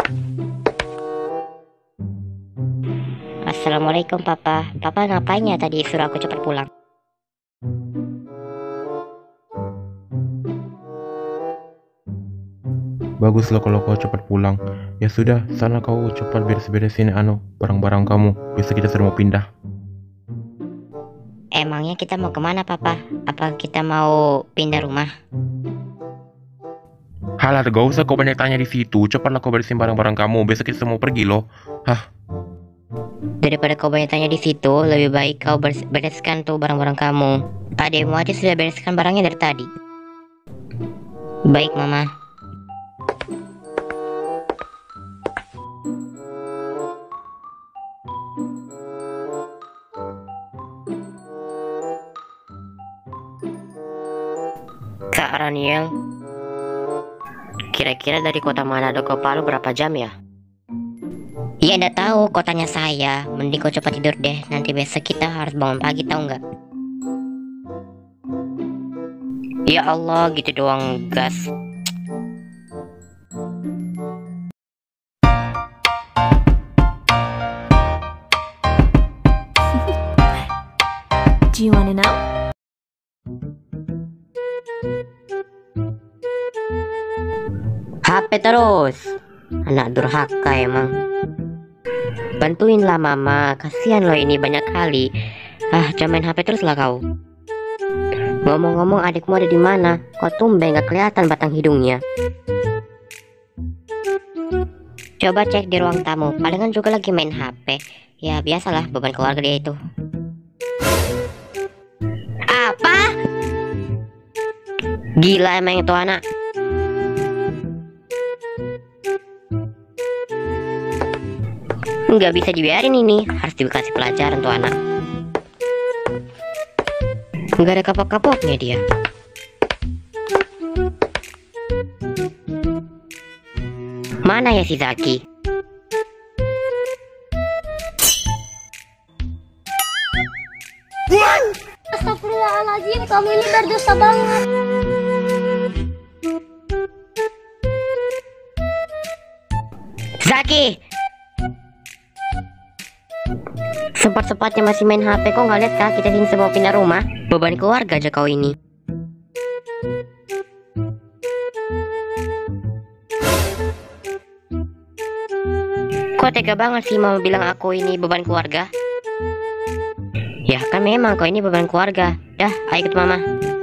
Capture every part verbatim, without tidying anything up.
Assalamualaikum papa. Papa ngapain ya tadi suruh aku cepat pulang? Baguslah kalau kau cepat pulang. Ya sudah, sana kau cepat beres-beresin anu barang-barang kamu. Besok kita sudah mau pindah. Emangnya kita mau kemana papa? Apa kita mau pindah rumah? Halah, gak usah kau banyak tanya di situ. Cepatlah kau beresin barang-barang kamu. Besok kita mau pergi loh. Hah? Daripada kau banyak tanya di situ, lebih baik kau beres bereskan tuh barang-barang kamu. Adekmu aja sudah bereskan barangnya dari tadi. Baik mama. Kak Raniel, kira-kira dari kota Manado ke Palu berapa jam ya? Iya, udah tahu kotanya saya. Mending kau cepat tidur deh. Nanti besok kita harus bangun pagi, tahu nggak? Ya Allah, gitu doang gas. Do you wanna know? H P terus. Anak durhaka emang. Bantuinlah mama, kasihan loh ini banyak kali. Ah, jangan main H P terus lah kau. Ngomong-ngomong, adikmu ada di mana? Kok tumben gak kelihatan batang hidungnya? Coba cek di ruang tamu, palingan juga lagi main H P. Ya biasalah, beban keluarga dia itu. Apa? Gila emang itu anak. Nggak bisa dibiarin ini, harus dikasih pelajaran tuh anak. Nggak ada kapok-kapoknya dia. Mana ya si Zaki? Astagfirullahaladzim, kamu ini berdosa banget. Zaki! Sempat-sempatnya masih main H P, kok nggak lihat kah kita sini semua pindah rumah? Beban keluarga aja kau ini. Kok tega banget sih mau bilang aku ini beban keluarga? Ya kan memang kau ini beban keluarga. Dah, ayo ikut mama.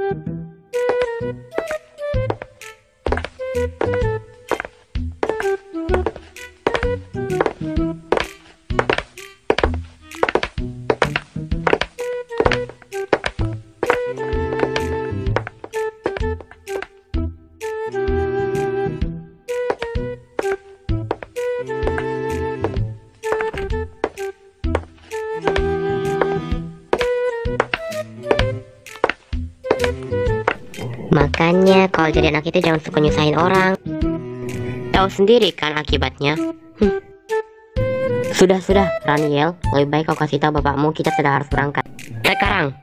Makanya kalau jadi anak itu jangan suka nyusahin orang. Tahu sendiri kan akibatnya. Hm. Sudah sudah Raniel, lebih baik kau kasih tahu bapakmu kita sudah harus berangkat sekarang.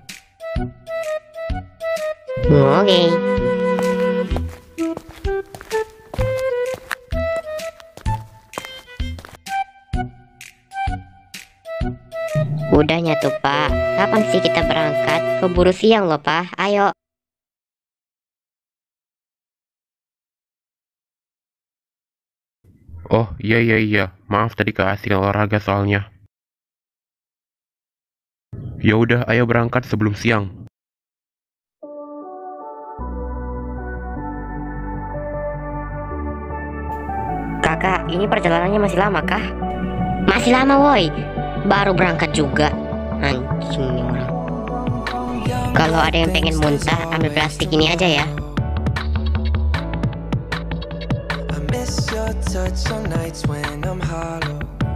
Oke. Udahnya tuh Pak, kapan sih kita berangkat? Keburu siang loh Pak, ayo. Oh iya iya iya, maaf tadi keasikan olahraga soalnya. Ya udah, ayo berangkat sebelum siang. Kakak, ini perjalanannya masih lama kah? Masih lama woi, baru berangkat juga. Anjing nih orang. Kalau ada yang pengen muntah, ambil plastik ini aja ya. Your touch on nights when I'm hollow.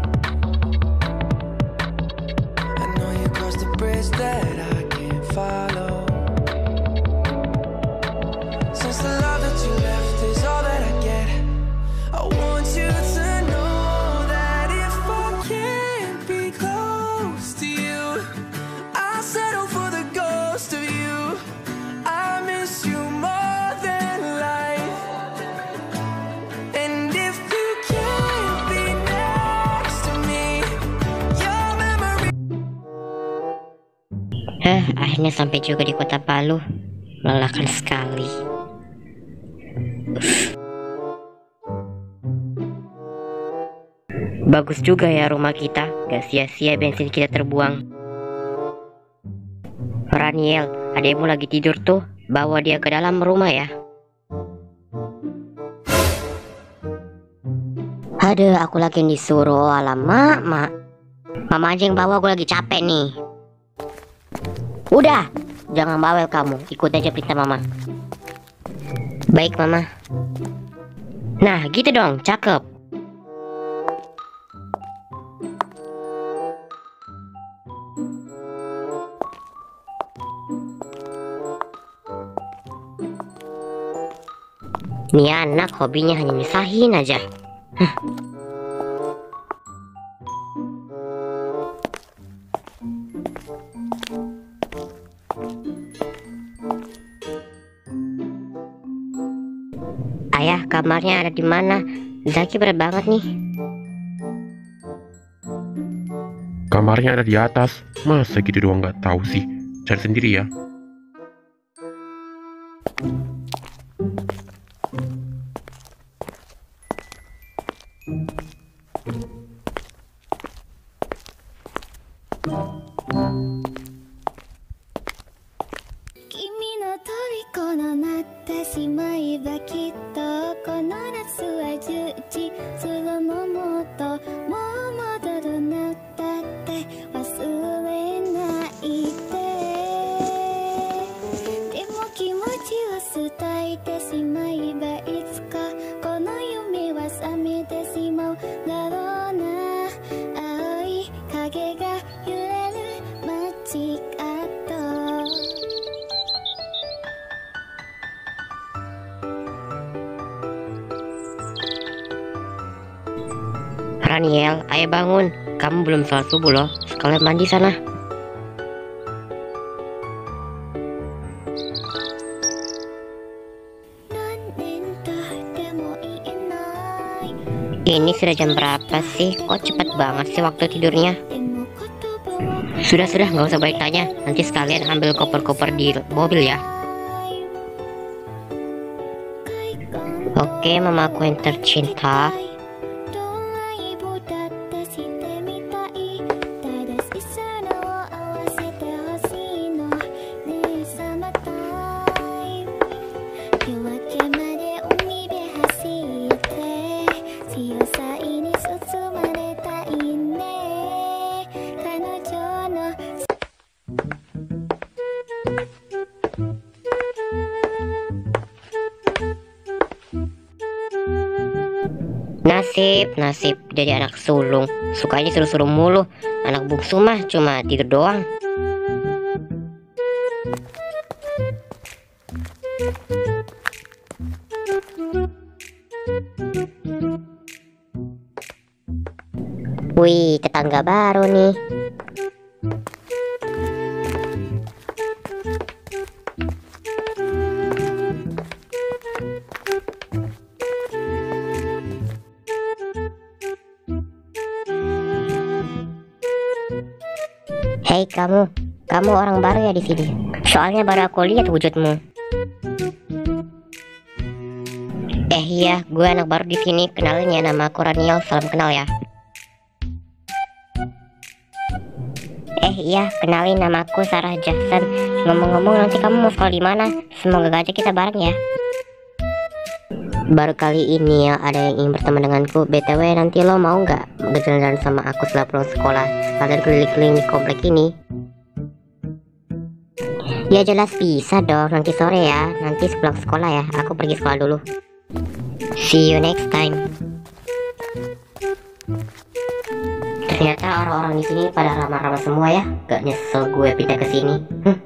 I know you crossed the bridge that I can't follow. Since the love that you left is all that I get, I want you to know that if I can't be close to you, I'll settle for the ghost of you. I miss you more than life. And if you can't Heh, akhirnya sampai juga di kota Palu. Melelahkan sekali. Bagus juga ya rumah kita, gak sia-sia bensin kita terbuang. Raniel, adekmu lagi tidur tuh, bawa dia ke dalam rumah ya. Aduh, aku lagi disuruh, alamak, mak. Mama aja yang bawa, gue lagi capek nih. Udah, jangan bawel kamu, ikut aja perintah mama. Baik mama. Nah, gitu dong, cakep. Nih anak hobinya hanya nyusahin aja. Huh. Ayah, kamarnya ada di mana? Zaki berat banget nih. Kamarnya ada di atas. Masa gitu doang nggak tahu sih? Cari sendiri ya. Raniel, ayo bangun. Kamu belum sholat subuh loh. Sekalian mandi sana. Ini sudah jam berapa sih? Kok cepat banget sih waktu tidurnya? Sudah-sudah, nggak usah banyak tanya. Nanti sekalian ambil koper-koper di mobil ya. Oke, mamaku yang tercinta. Nasib, nasib jadi anak sulung. Sukanya suruh-suruh mulu. Anak bungsu mah cuma tidur doang. Wih, tetangga baru nih. Hei kamu, kamu orang baru ya di sini. Soalnya baru aku lihat wujudmu. Eh iya, gue anak baru di sini. Kenalin ya, nama aku Raniel. Salam kenal ya. Eh iya, kenalin nama aku Sarah Jackson. Ngomong-ngomong, nanti kamu mau sekolah di mana? Semoga aja kita bareng ya. Baru kali ini ya ada yang ingin berteman denganku. B T W nanti lo mau nggak berjalan-jalan sama aku setelah pulang sekolah? Kalian keliling-keliling di komplek ini. Ya jelas bisa dong, nanti sore ya. Nanti sepulang sekolah ya. Aku pergi sekolah dulu. See you next time. Ternyata orang-orang di sini pada ramah-ramah semua ya. Gak nyesel gue pindah ke sini. Hm.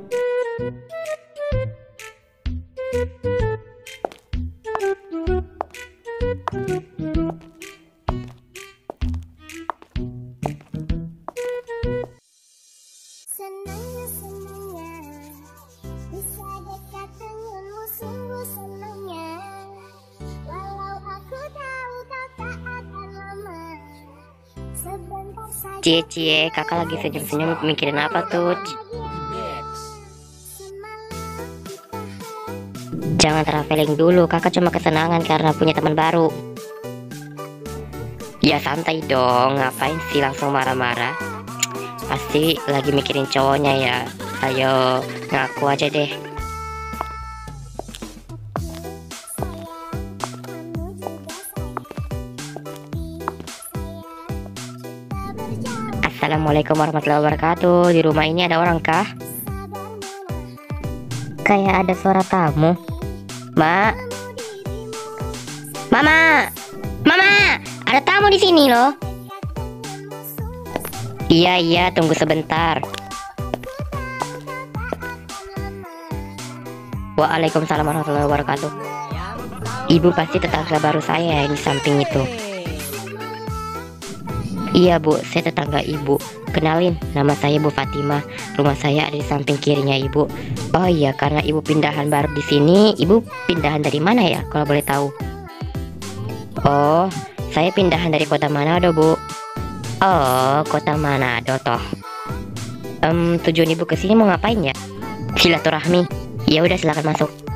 Senangnya senangnya bisa dekat denganmu, sungguh senangnya. Walau aku tahu kau tak akan lama, sebentar saja. Cie cie, kakak lagi senyum-senyum mikirin apa tuh? Jangan traveling dulu, kakak cuma kesenangan karena punya teman baru. Ya santai dong, ngapain sih langsung marah-marah? Pasti lagi mikirin cowoknya ya. Ayo, ngaku aja deh. Assalamualaikum warahmatullahi wabarakatuh. Di rumah ini ada orang kah? Kayak ada suara tamu. Mak, Mama, Mama, ada tamu di sini loh. Iya iya, tunggu sebentar. Waalaikumsalam warahmatullahi wabarakatuh. Ibu pasti tetangga baru saya yang di samping itu. Iya bu, saya tetangga ibu. Kenalin, nama saya Bu Fatimah. Rumah saya ada di samping kirinya ibu. Oh iya, karena ibu pindahan baru di sini. Ibu pindahan dari mana ya, kalau boleh tahu? Oh, saya pindahan dari kota Manado bu. Oh, kota Manado toh. Um, tujuan ibu kesini mau ngapain ya? Silaturahmi. Ya udah, silakan masuk.